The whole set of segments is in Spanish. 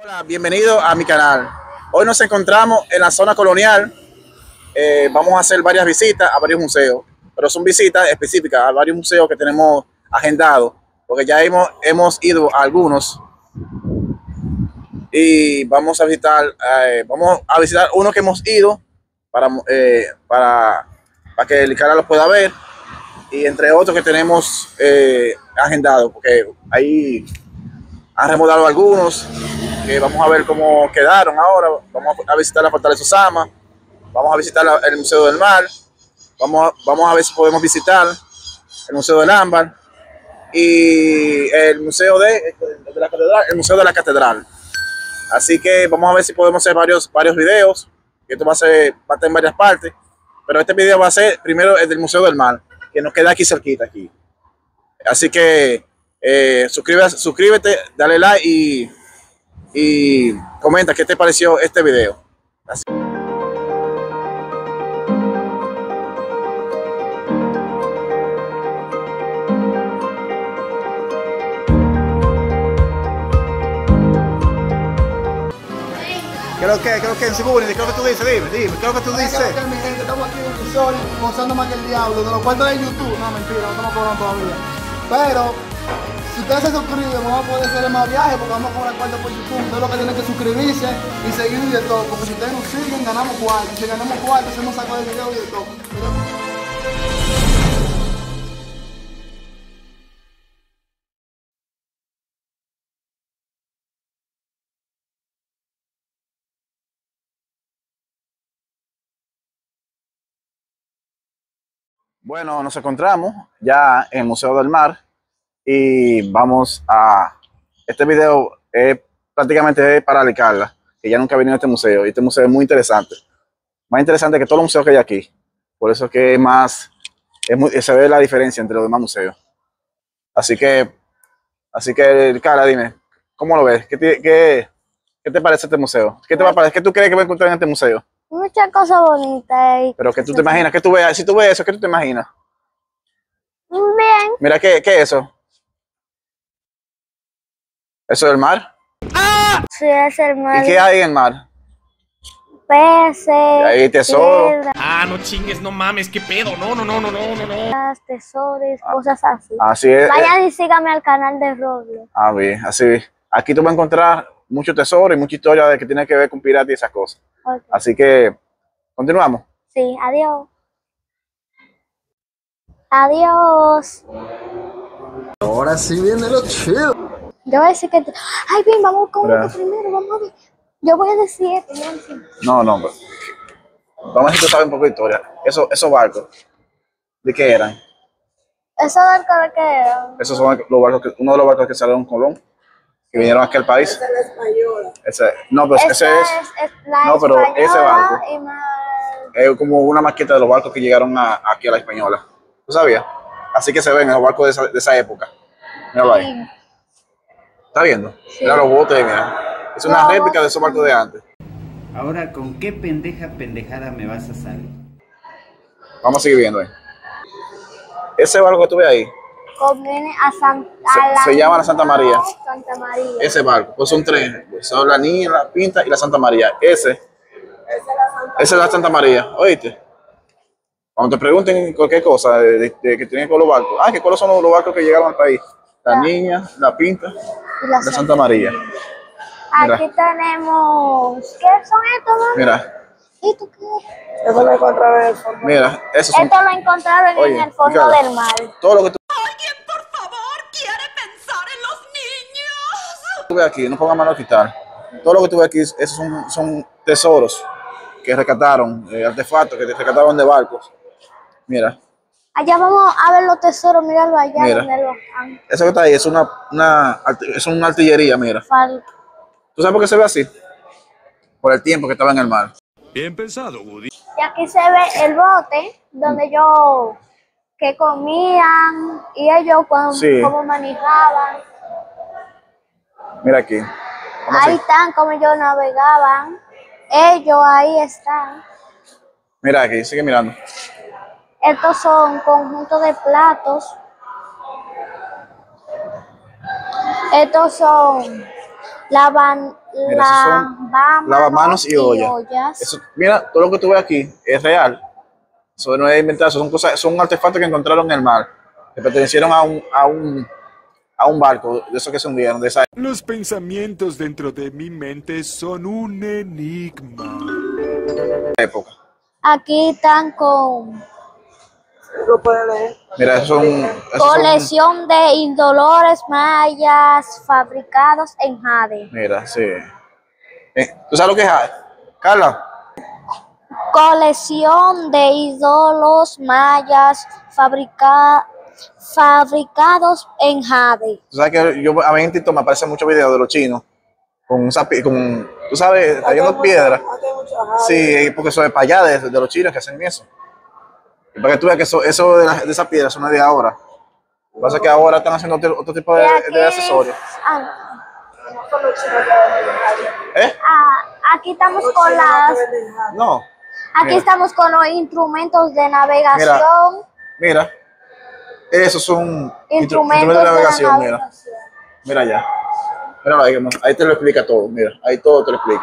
Hola, bienvenido a mi canal. Hoy nos encontramos en la zona colonial. Vamos a hacer varias visitas a varios museos, pero son visitas específicas a varios museos que tenemos agendados, porque ya hemos ido a algunos y vamos a visitar uno que hemos ido para que el canal lo pueda ver, y entre otros que tenemos agendados, porque ahí han remodelado algunos. Vamos a ver cómo quedaron ahora. Vamos a visitar la Fortaleza Osama, vamos a visitar el Museo del Mar, vamos a ver si podemos visitar el Museo del Ámbar y el Museo de la Catedral, el Museo de la Catedral. Así que vamos a ver si podemos hacer varios videos, que esto va a estar en varias partes, pero este video va a ser primero el del Museo del Mar, que nos queda aquí cerquita aquí. Así que suscríbete, dale like y comenta qué te pareció este video. Así. ¿Qué es lo que en Sibuni? ¿Qué es lo que tú dices? Dime, ¿qué es lo que tú dices? Mi gente, estamos aquí en un sol, gozando más que el diablo, de los cuartos de YouTube. No, mentira, no estamos cobrando todavía. Pero, si ustedes se suscriben, vamos a poder hacer más viajes porque vamos a cobrar cuartos por YouTube. Entonces lo que tienen que suscribirse y seguir y de todo. Porque si ustedes nos siguen, ganamos cuartos. Si ganamos cuartos, hacemos saco de video y de todo. Bueno, nos encontramos ya en el Museo del Mar y vamos a... Este video es prácticamente para Ale Carla, que ya nunca ha venido a este museo, y este museo es muy interesante. Más interesante que todos los museos que hay aquí. Por eso es que se ve la diferencia entre los demás museos. Así que Carla, dime, ¿cómo lo ves? ¿Qué te parece este museo? ¿Qué te va a parecer? ¿Qué tú crees que va a encontrar en este museo? Muchas cosas bonitas. Pero que tú te imaginas, que tú veas, si tú ves eso, ¿qué tú te imaginas? Bien. Mira, ¿qué es eso? ¿Eso es el mar? Sí, es el mar. ¿Y qué hay en el mar? Peces. Hay tesoro. Piedras, No chingues, no mames, qué pedo. No. tesoros, cosas así. Así es. Vayan y síganme al canal de Roblox. Bien, así. Aquí tú vas a encontrar mucho tesoro y mucha historia de que tiene que ver con piratas y esas cosas. Okay. Así que, continuamos. Sí, adiós. Adiós. Ahora sí viene lo chido. Yo voy a decir que... Ay, bien, vamos con esto primero, vamos a ver. Yo voy a decir esto, yo voy a decir. No, pero vamos a ver si tú sabes un poco de historia. Esos barcos, ¿de qué eran? ¿Eso del de qué era? Esos son los barcos uno de los barcos que salieron Colón, que vinieron aquí al país. Esa es la española. No, pues ese es la no, pero ese española barco y más... es como una maqueta de los barcos que llegaron aquí a la Española. ¿Tú sabías? Así que se ven los barcos de esa época. Míralo ahí. ¿Estás viendo? Sí. Mira los botes, mira. Es una réplica de esos barcos de antes. Ahora, ¿con qué pendejada me vas a salir? Vamos a seguir viendo ahí. Ese barco que tú ves ahí conviene a se llama la Santa María. Santa María. Ese barco, pues son tres. Son la Niña, la Pinta y la Santa María. Esa es la Santa María, ¿oíste? Cuando te pregunten cualquier cosa de que tienen con los barcos, ¿qué cuáles son los barcos que llegaron al país? La Niña, la Pinta y la Santa María. Mira. Aquí tenemos... ¿Qué son estos, mamá? Mira. ¿Y tú qué? Eso lo encontraron en el fondo. Mira, esos son... Esto lo encontraron en el fondo del mar. Todo lo que tú... ¿Alguien, por favor, quiere pensar en los niños? Tú ves aquí, no pongas mano a quitar. Todo lo que tú ves aquí, esos son tesoros que rescataron, artefactos que rescataron de barcos. Mira. Allá vamos a ver los tesoros, míralo allá. Mira. Donde los han... Eso que está ahí es una artillería, mira. ¿Tú sabes por qué se ve así? Por el tiempo que estaba en el mar. Bien pensado, Woody. Y aquí se ve el bote donde ellos que comían y ellos cómo manejaban. Mira aquí. Ahí están como ellos navegaban. Ellos ahí están. Mira aquí, sigue mirando. Estos son conjuntos de platos. Estos son Mira, esos son lavamanos y ollas. Eso, mira, todo lo que tú ves aquí es real. Eso no es inventado, son cosas, son artefactos que encontraron en el mar, que pertenecieron a un barco, de esos que se hundieron, de esa Los pensamientos dentro de mi mente son un enigma. época. Aquí están con Lo puede leer. Mira, colección de indolores mayas fabricados en jade. Mira, sí. ¿Tú sabes lo que es jade? Carla, Colección de ídolos mayas fabricados en jade. tú sabes que a mí en TikTok me aparecen muchos videos de los chinos tú sabes, trayendo piedras. Sí, porque eso es para allá de los chinos que hacen eso. Y para que tú veas que eso de esas piedras son de ahora. Lo que pasa es que ahora están haciendo otro tipo de accesorios. Aquí estamos con las. No. Aquí Mira. estamos con los instrumentos de navegación. Mira. Esos son Instrumentos de navegación. Mira allá. Mira ahí te lo explica todo. Mira, ahí todo te lo explica.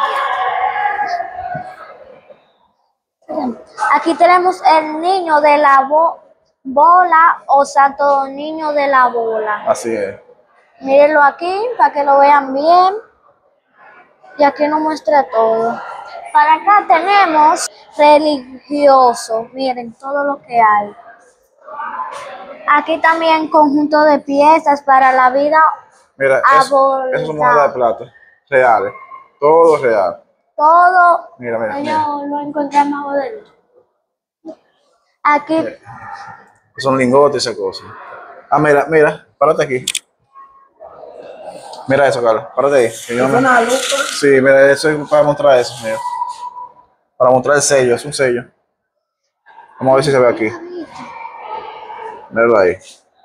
Aquí tenemos el niño de la bola o Santo Niño de la Bola. Así es. Mírenlo aquí para que lo vean bien. Y aquí nos muestra todo. Para acá tenemos religioso. Miren todo lo que hay. Aquí también conjunto de piezas para la vida. Mira, esos son monedas de plata. Reales. Todo real. Todo. Mira. Yo lo encontré en más modelo. Aquí. Son lingotes y esas cosas. Mira, párate aquí. Mira eso, Carlos, párate ahí. Sí, mira, eso es para mostrar eso, mira. Para mostrar el sello, es un sello. Vamos a ver si se ve aquí. Míralo ahí.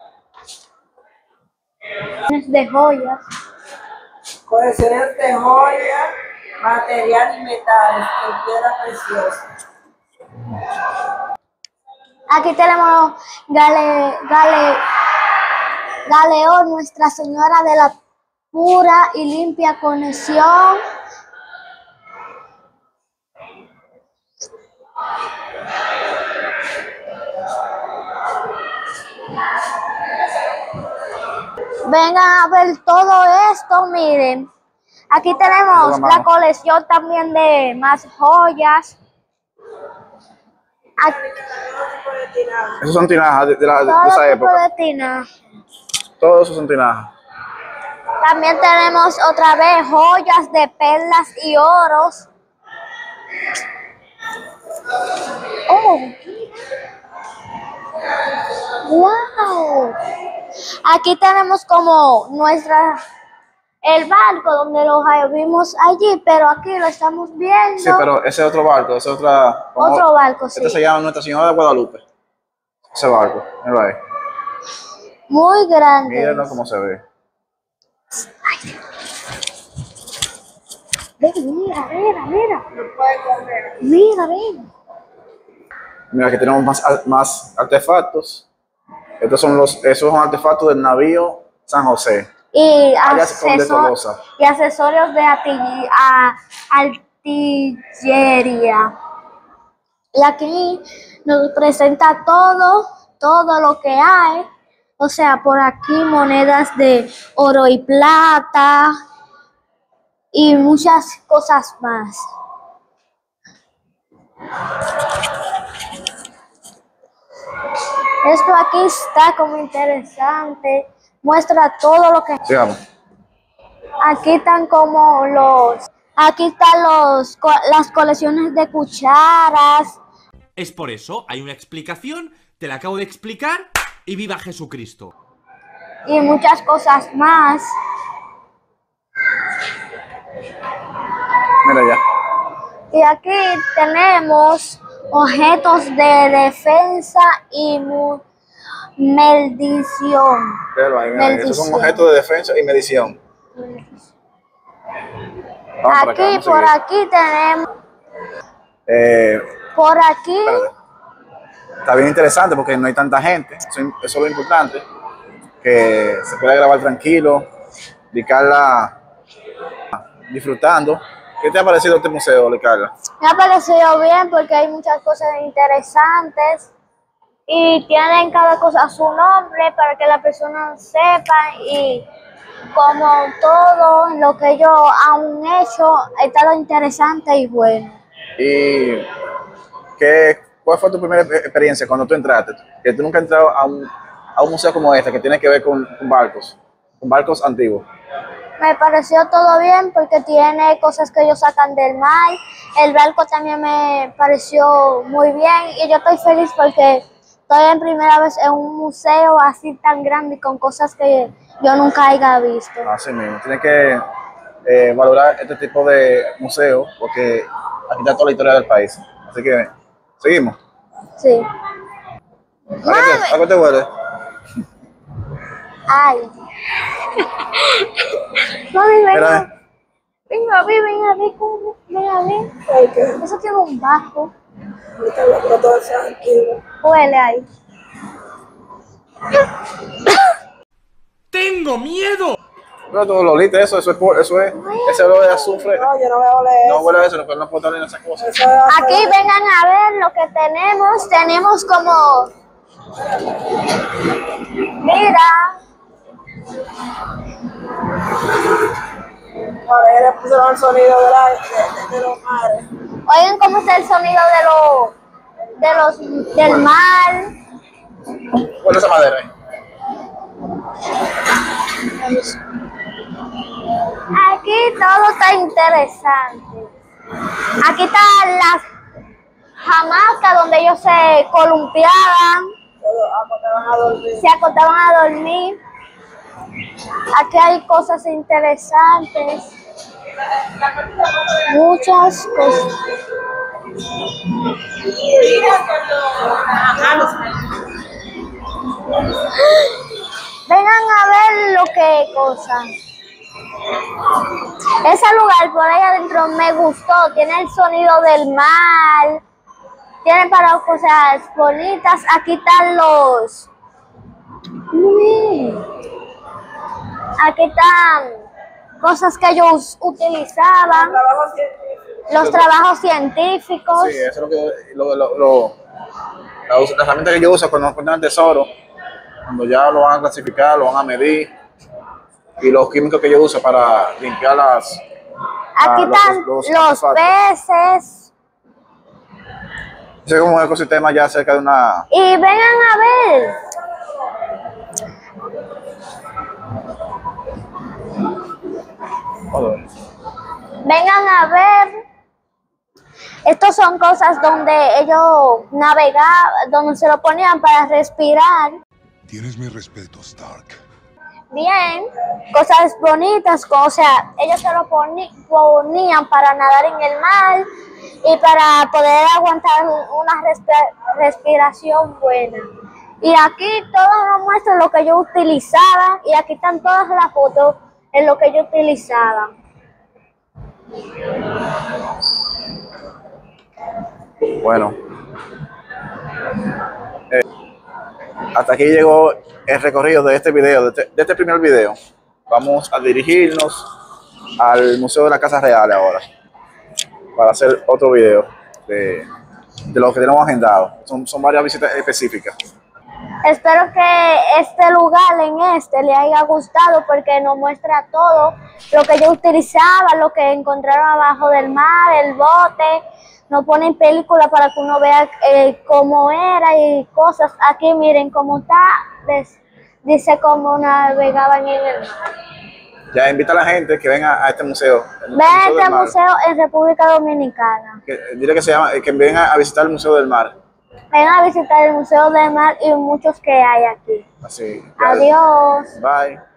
De joyas. Colecciones de joyas, material y metales en piedra preciosa. Aquí tenemos Galeón, Nuestra Señora de la Pura y Limpia Conexión. Vengan a ver todo esto, miren. Aquí tenemos la colección también de más joyas. Aquí, Esos son tinajas de todo esa tipo época. de tinajas. Todos esos son tinajas. También tenemos otra vez joyas de perlas y oros. Oh. Wow. Aquí tenemos como el barco donde lo vimos allí, pero aquí lo estamos viendo. Sí, pero ese es otro barco, ese es Otro barco, sí. Este se llama Nuestra Señora de Guadalupe. Ese barco, míralo ahí. Muy grande. Mírenlo cómo se ve. Mira. Mira. Mira, aquí tenemos más artefactos. Esos son artefactos del navío San José. Y accesorios de artillería. Y aquí nos presenta todo lo que hay. O sea, por aquí monedas de oro y plata y muchas cosas más. Esto aquí está como interesante. Muestra todo lo que... Sigamos. Aquí están aquí están las colecciones de cucharas. Es por eso, hay una explicación, te la acabo de explicar y viva Jesucristo. Y muchas cosas más. Mira ya. Y aquí tenemos objetos de defensa y medición. Míralo ahí, mira. Esos son objetos de defensa y medición. Aquí, por aquí tenemos. Por aquí. Espérate. Está bien interesante porque no hay tanta gente. Eso es lo importante. Que se puede grabar tranquilo, dedicar disfrutando. ¿Qué te ha parecido este museo, Carla? Me ha parecido bien porque hay muchas cosas interesantes y tienen cada cosa su nombre para que la persona sepa y como todo lo que ellos han hecho está lo interesante y bueno. ¿Y cuál fue tu primera experiencia cuando tú entraste? Que tú nunca has entrado a un museo como este que tiene que ver con barcos antiguos. Me pareció todo bien porque tiene cosas que ellos sacan del mar. El barco también me pareció muy bien y yo estoy feliz porque estoy en primera vez en un museo así tan grande y con cosas que yo nunca haya visto. Así mismo, tienes que valorar este tipo de museos porque aquí está toda la historia del país. Así que, seguimos. Sí. ¿A qué te huele? Ay. Mami, Mira, venga, ven. Eso tiene un bajo. Huele ahí. ¡Tengo miedo! pero tú lo oliste eso es ese olor de azufre. No, yo no voy a oler No eso. huele a eso, no puedo estar en esas cosas. Eso es Aquí vengan a ver lo que tenemos. Tenemos como... Mira. A ver, le pusieron el sonido de los mares. Oigan cómo está el sonido del mar. Huele esa madera ahí. Aquí todo está interesante. Aquí están las hamacas donde ellos se columpiaban, se acostaban a dormir. Aquí hay cosas interesantes, muchas cosas. Vengan a ver lo que cosas. Ese lugar por ahí adentro me gustó, tiene el sonido del mar, tiene para cosas bonitas. Aquí están los... Aquí están cosas que ellos utilizaban, los trabajos científicos. Sí, eso es lo que la herramienta que yo uso cuando encuentran el tesoro, cuando ya lo van a clasificar, lo van a medir, y los químicos que yo uso para limpiar Aquí están los peces. Ese es como un ecosistema ya cerca de una... Y vengan a ver. Vengan a ver. Estos son cosas donde ellos navegaban, donde se lo ponían para respirar. Tienes mi respeto, Stark. Bien, cosas bonitas, o sea, ellos se lo ponían para nadar en el mar y para poder aguantar una respiración buena. Y aquí todo nos muestra lo que ellos utilizaban y aquí están todas las fotos en lo que ellos utilizaban. Bueno, hasta aquí llegó el recorrido de este video, de este primer video. Vamos a dirigirnos al Museo de la Casa Real ahora para hacer otro video de lo que tenemos agendado. Son varias visitas específicas. Espero que este lugar le haya gustado porque nos muestra todo lo que ellos utilizaban, lo que encontraron abajo del mar, el bote. Nos ponen películas para que uno vea cómo era y cosas. Aquí miren cómo está, dice cómo navegaban en el mar. Ya invita a la gente que venga a este museo. Ven a este museo en República Dominicana. Dile que venga a visitar el Museo del Mar. Ven a visitar el Museo del Mar y muchos que hay aquí. Así. Adiós. Bye.